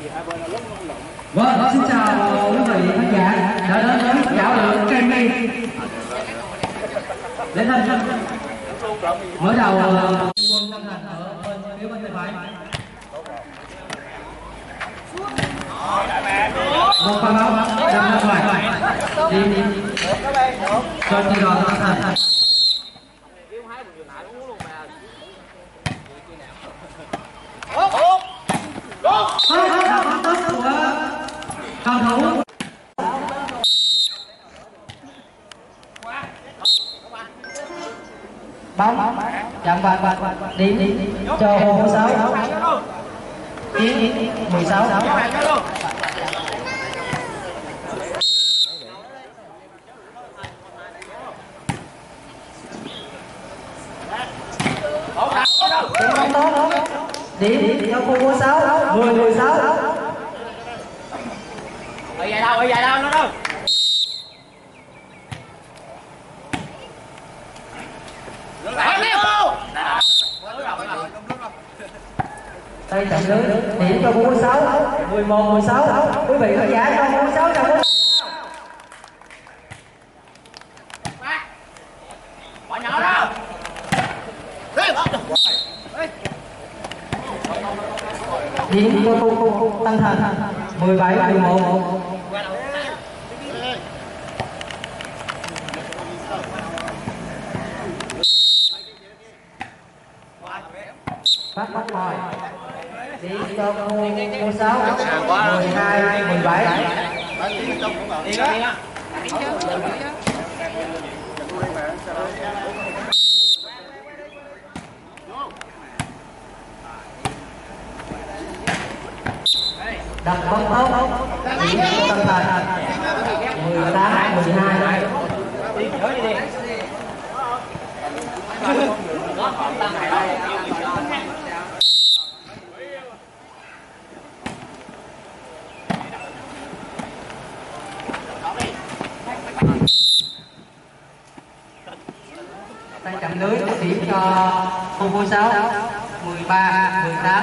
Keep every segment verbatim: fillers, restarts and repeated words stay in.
Vâng, xin chào quý vị khán giả đã đến với chảo lượng Kenny. Để thân mở đầu quân Tân Thành ở bên phía bên tay phải. Một pha bóng đâm ra ngoài. Đi đi. Cho đi đòn Tân Thành. Cầu thủ bóng chạm vào điểm cho hồ mười sáu điểm mười sáu điểm cho khu mười sáu mười mười sáu ở dài đâu ở dài đâu nó đâu tay chạm lưới điểm cho khu mười sáu mười một mười sáu quý vị khán giả cho khu mười sáu chạm lưới quả nhỏ đâu điểm cho khu khu Tân Thành mười bảy mười một phát bóng ngoài điểm cho khu mười sáu mười hai mười bảy đặt bóng tốt điểm cho Tân Thành mười tám mười hai tay chạm lưới điểm cho khu mười sáu mười ba mười tám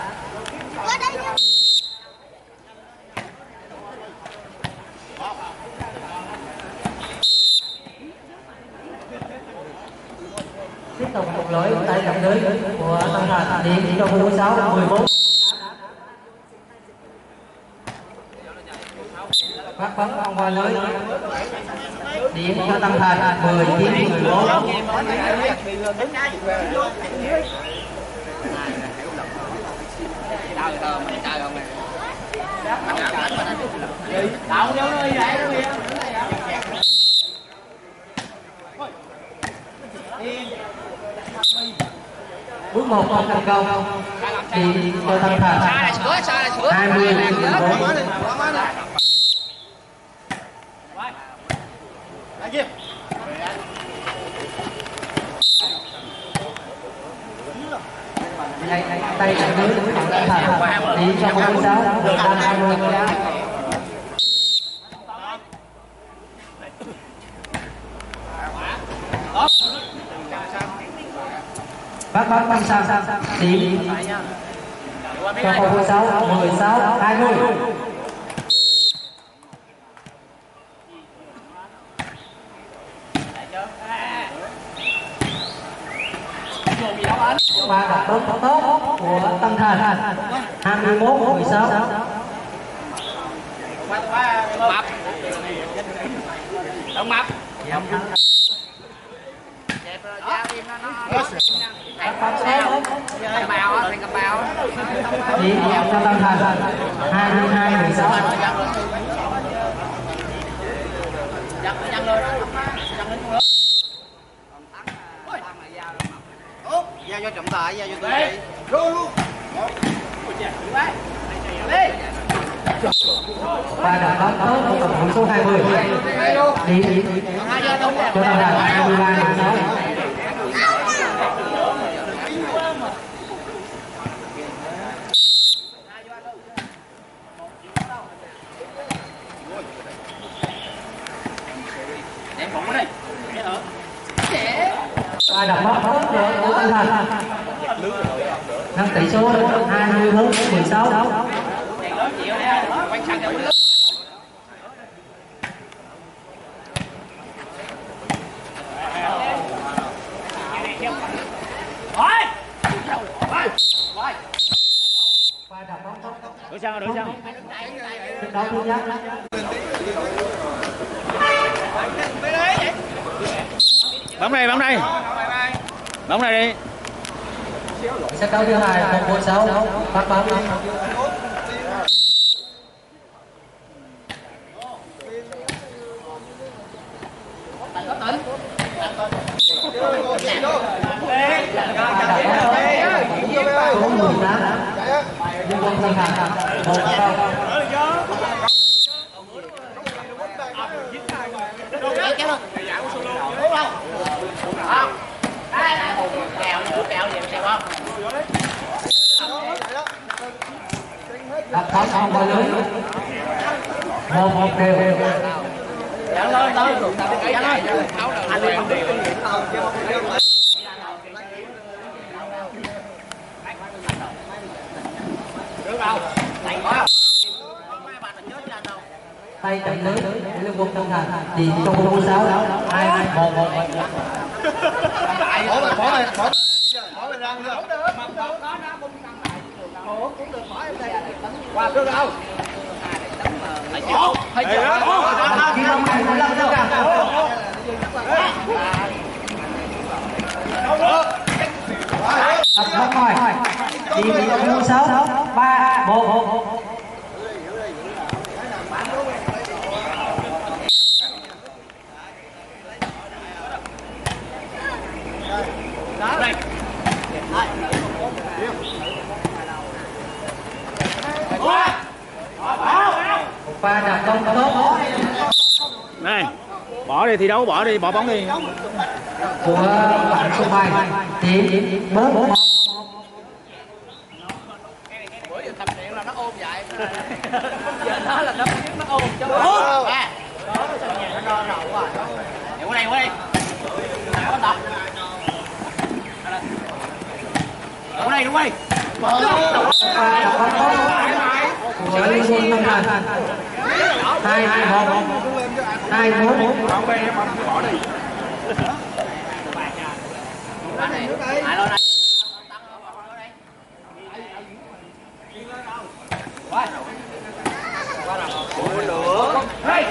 tiếp tục một lỗi tay chạm lưới của Tân Thành điểm cho khu mười sáu mười bốn phát bóng không qua lưới điểm cho Tân Thành mười chín mười bốn bước một không thành công điểm cho Tân Thành hai mươi mười bốn tay chạm lưới của Tân Thành điểm cho khu mười sáu được năm hai mươi phát bóng băng sang điểm cho khu mười sáu mười sáu hai mươi và đặt bóng tốt của Tân Thành hai mươi mốt mười sáu mập đông mập điểm cho Tân Thành hai mươi hai mười sáu giao cho trọng tài, giao cho tụi chị. Luôn luôn. Và đã có tốt của cầu thủ số hai mươi. Điểm cho Tân Thành hai mươi ba mười sáu. Và đặt bóng tốt của Tân Thành nâng tỷ số hai mươi bốn mười sáu. Đổi sang đổi sang. Đó thứ nhất. Bóng này bóng này. Bóng này đi. Set đấu thứ hai một bốn sáu bắt bóng. Số mười tám nhưng không thành hàng một không. Đặt bóng không vào lưới. Một một đều. Tay chậm lưới Lương Quân Tân Thành chỉ trong khu sáu hai một một một. Bỏ rồi, bỏ rồi, bỏ bỏ rồi ra nữa. Qua trước đâu? Phải chịu, phải chịu. Khi không ai muốn làm đâu cả. Đặt bóng ngoài. Chỉ trong khu sáu ba một một. Pha đặt bóng tốt. Này, bỏ đi thi đấu, bỏ đi, bỏ bóng đi. Của bạn số hai tím bốn bốn. Bữa giờ thầm điện là nó ôm vậy. Giờ nó là nó biết nó ôm cho nó. À. Nó no đầu quá. Đi qua đây, qua đây. Nào tập. Qua đây, qua đây. Pha đặt bóng tốt. Của Lương Quân Tân Thành hai hai một hai bốn bốn. Bỏ đi. Ai lo này. Qua. Qua nào. Ôi lửa. Hey.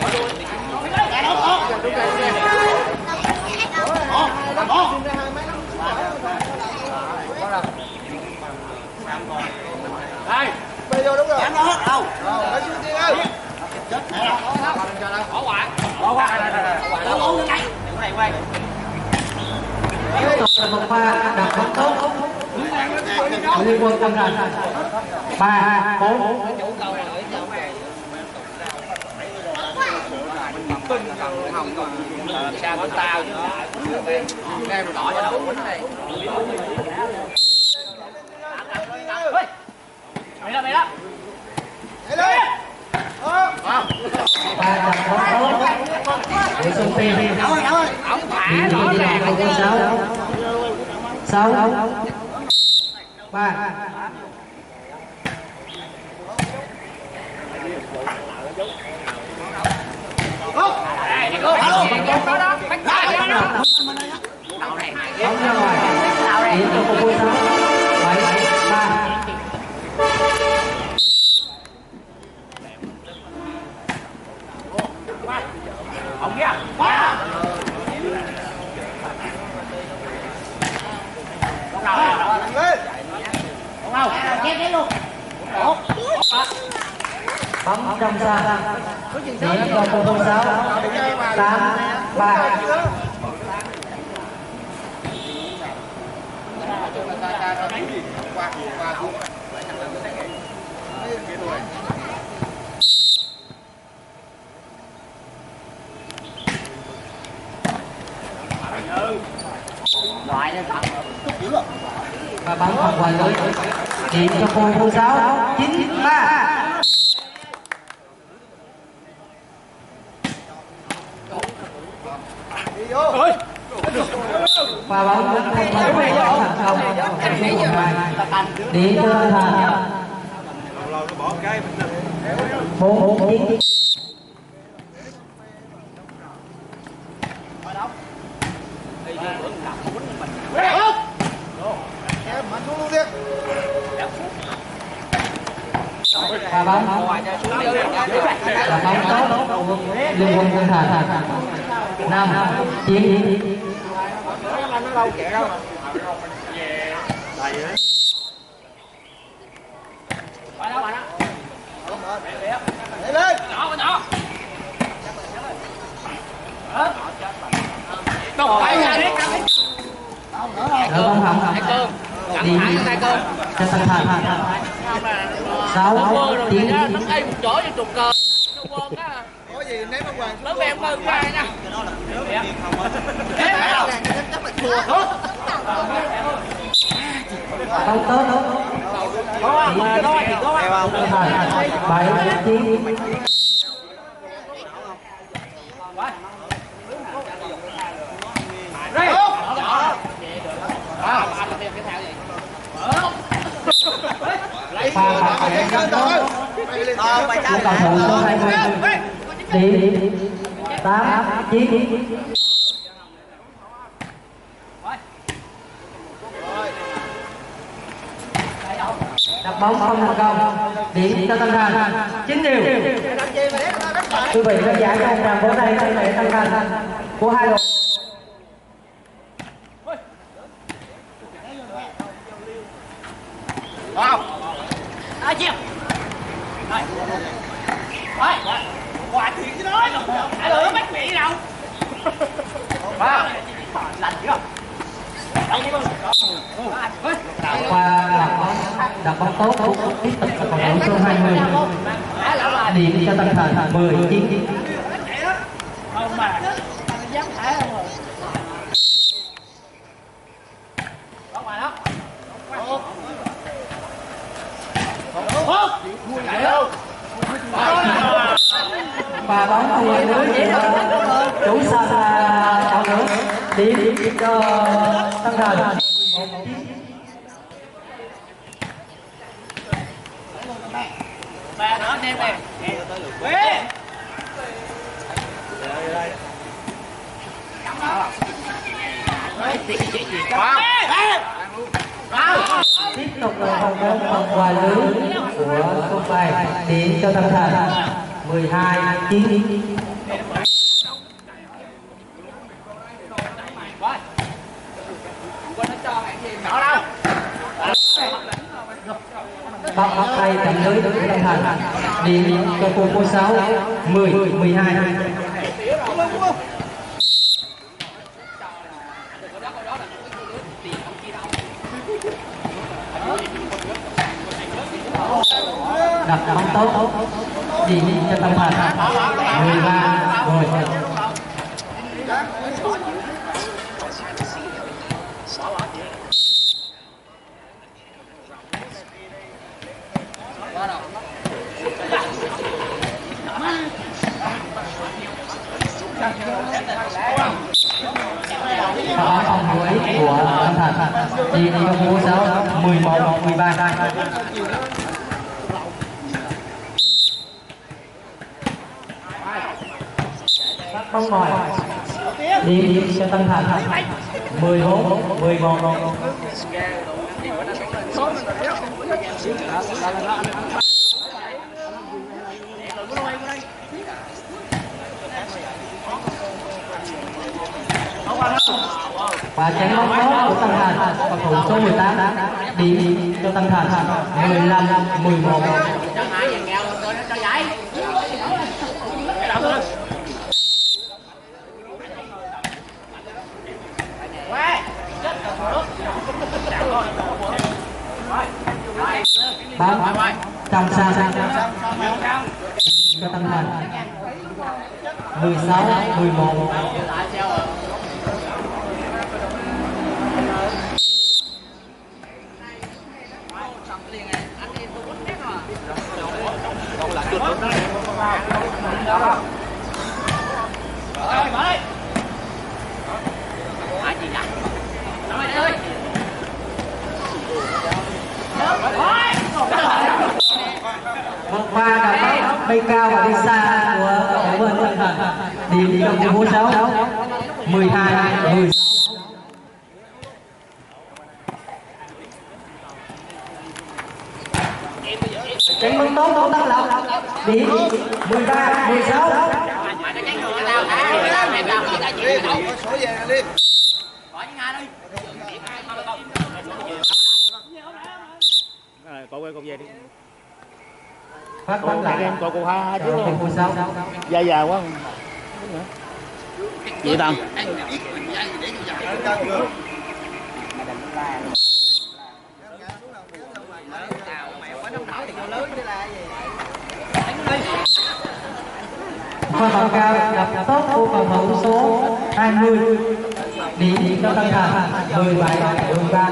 Đây. Bây giờ đúng rồi. Dám hết đâu. Rồi, chú tiên ơi. Chết nè. Bỏ quả. Bỏ quả. Đây đây đây. Bỏ quả. Đây. Đây quay. Tiếp tục là một pha đặt bóng tốt. Lương Quân Tân Thành ba bốn. Sao của tao chứ. Đem đỏ cho đầu quýnh này. Mày đó, mày đó. Mày đi. Pha đặt bóng tốt. Để Xuân Tiên. Ông thả Điểm rõ đi ràng. là không sáu. Sáu ba. Đây, đi cô. Alo. Đó đó. Bắt tay đó đó. Bóng ra ngoài. Điểm cho khu sáu. bảy ba. Ông kia. Quá. Con nào lên. Con nào. Chém đấy luôn. Một. Bóng trong xa. Điểm cho khu sáu. tám ba. Qua, qua, qua. Loại lên thật. Và bóng không qua lưới. Điểm cho khu sáu. chín ba. Ôi. Và bóng cũng không qua lưới thành công. Điểm cho Thành. Bỏ cái bốn chín. Và bóng là bóng tốt liên quân quân thành năm chín. Đỡ bóng hỏng đi cho Tân Thành sáu chín. chỗ như trục cờ quân á có gì ném nó hoàng lớn em mơ qua nha không tốt có mà có thì có bảy chín. Pha bạc nhẹ rất tốt của cầu thủ số hai mươi điểm tám chín. Đặt bóng không thành công, điểm cho Tân Thành chín điều. Quý vị khán giả trong tràng vỗ tay cho mẹ Tân Thành của hai đội. ai chưa rồi rồi quả thiệt chứ nói ai lửa bắt vị đâu lành chưa Qua đặt bóng đặt bóng tốt tiếp tục là cầu thủ số hai mươi điểm cho Tân Thành mười chín. không mà dám thả không rồi có ngoài đó Và bóng không lên lưới chủ sân là chọn nữa điểm cho Tân Thành. ba nữa anh em nè quế Tiếp tục là vòng bóng vòng ngoài lưới của số bảy điểm cho Tân Thành mười hai chín. Bóng bắt tay cạnh lưới của Tân Thành điểm cho cô số sáu mười mười hai. Đặt bóng tốt điểm cho Tân Thành mười ba mười. Bóng phòng cuối của Tân Thành đi cho cô sáu mười một mười ba. Bóng ngoài điểm cho Tân Thành mười bốn mười một. Và chén bóng tốt của Tân Thành cầu thủ số mười tám điểm cho Tân Thành mười lăm mười một. Bóng trong xa cho Tân Thành mười sáu mười một. Một pha đã bay cao và đi xa của cầu thủ bên Tân Thành. Điểm cho khu phố sáu mười hai mười sáu. Chạy bóng tốt của Tân Lộc. Điểm mười ba mười sáu. Cậu quay cậu về đi. Phát bóng lại em cậu cậu hai chứ không mười sáu. dài dài quá. Vậy Tân. Khoa bóng cao đập tốt của cầu thủ số hai mươi. Điểm cho Tân Thành mười bảy mười ba.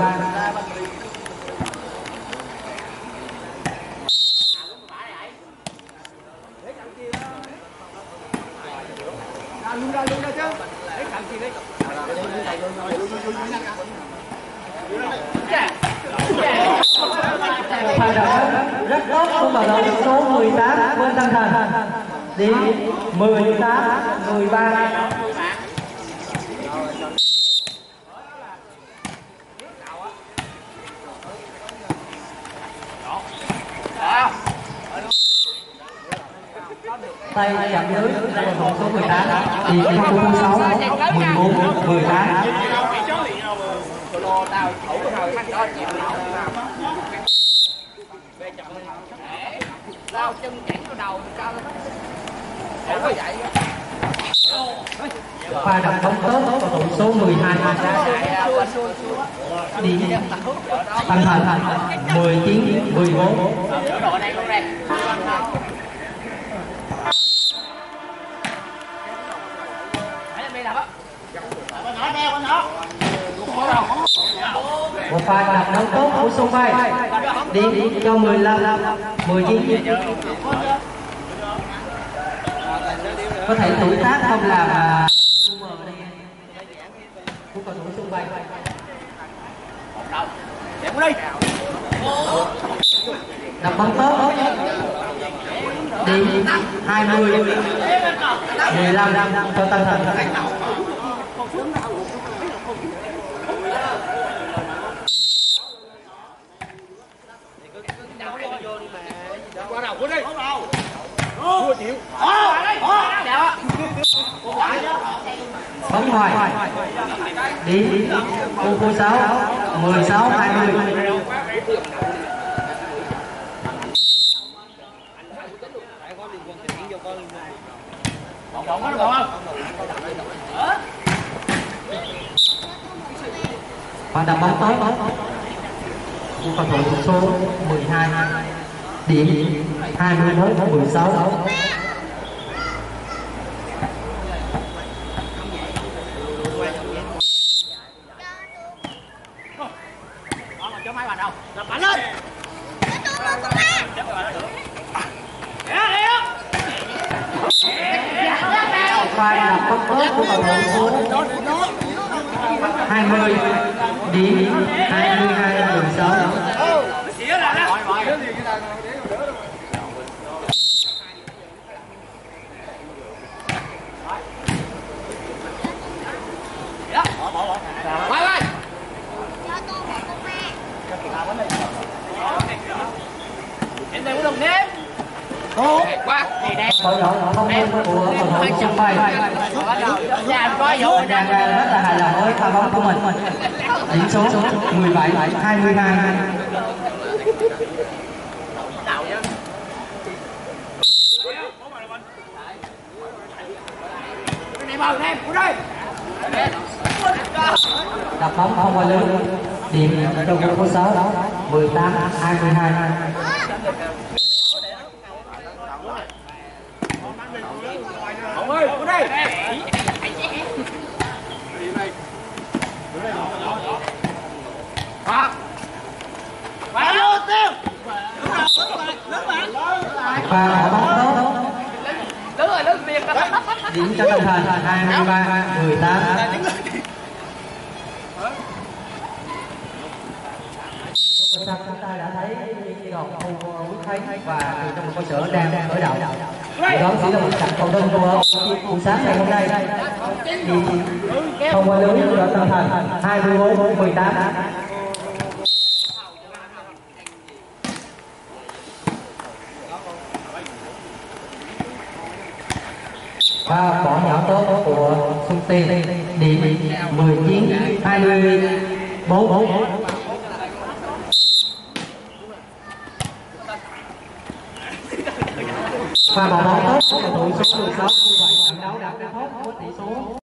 Pha đỡ rất tốt của cầu thủ số mười tám bên Tân Thành. Điểm mười tám mười ba. Tay chạm dưới cầu thủ số mười tám. Điểm cho khu phố sáu mười bốn mười tám. Lao chân chảy vào đầu cao lắm. Không có vậy. Pha đập bóng tốt cầu thủ số mười hai. Điểm Tân Thành mười chín mười bốn. Đồ này luôn đây. Một pha đập bóng tốt của Sông Bay. Điểm cho mười lăm mười chín. Có thể tuổi tác không làm của cầu thủ Sông Bay. Đập bóng tốt. Điểm hai mươi mười lăm cho Tân Thành. Qua đầu của đi. Thua chịu. Bóng ngoài. Điểm khu phố sáu mười sáu hai mươi. Và đập bóng tốt của cầu thủ số mười hai. Điểm hai mươi mốt mười sáu. Cho máy bàn đâu? Đập bắn lên. Pha đập bóng tốt của cầu thủ số hai mươi. Điểm hai mươi hai mười sáu. Quay quay. Em đây có đồng nếm. Qua. Cầu thủ không nên của cầu thủ Sông Bay. Nhà có vụ Đang rất là hài lòng với pha bóng của mình. Điểm số mười bảy hai mươi hai. Này vào em, của đây. Đập bóng không qua lưới. Điểm cho khu phố sáu mười tám hai mươi hai. Ông ơi, của đây. Qua. Qua luôn tiêu. Pha đá bóng tốt. Lớn rồi, lớn liền. Điểm cho Tân Thành hai mươi ba mười tám. Chúng ta đã thấy cầu Nguyễn Thấy và từ trong cơ sở đang khởi động. Đó chỉ là một trận cầu đơn của buổi sáng ngày hôm nay. Thì không qua lưới của Tân Thành hai mươi bốn mười tám. Và bỏ nhỏ tốt của Xuân Tiên điểm mười chín hai mươi bốn. Và bỏ bóng tốt của cầu thủ số mười sáu. Như vậy trận đấu đã kết thúc với tỷ số